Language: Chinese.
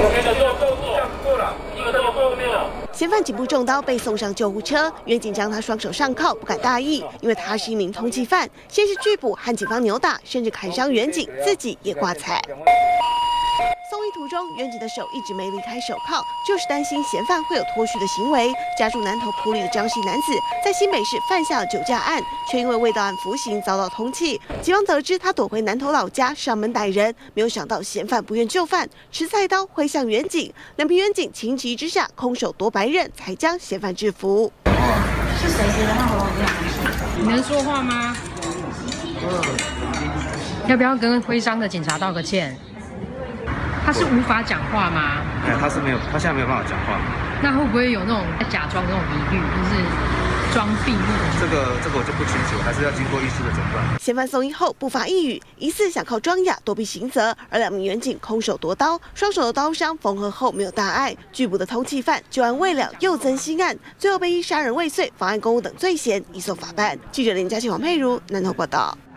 嫌犯颈部中刀，被送上救护车。远警将他双手上铐，不敢大意，因为他是一名通缉犯。先是拒捕和警方扭打，甚至砍伤远警，自己也挂彩。送医途中，远警的手一直没离开手铐，就是担心嫌犯会有脱序的行为。家住南投埔里的张姓男子，在新北市犯下了酒驾案，却因为未到案服刑遭到通缉。警方得知他躲回南投老家上门逮人，没有想到嫌犯不愿就范，持菜刀挥向远警。两名远警情急之下，空手夺白刃，才将嫌犯制服。 是谁觉得他喉咙有点？ 你能说话吗？要不要跟徽商的警察道个歉？他是无法讲话吗？ 他是没有，他现在没有办法讲话。 那会不会有那种假装那种疑虑，就是装病那种？ 这个我就不清楚，还是要经过医师的诊断。 嫌犯送医后不发一语，疑似想靠装哑躲避刑责，而两名远警空手夺刀，双手的刀伤缝合后没有大碍。拒捕的通缉犯就案未了，又增新案，最后被以杀人未遂、妨碍公务等罪嫌移送法办。记者林佳琪、黄佩如南投报道。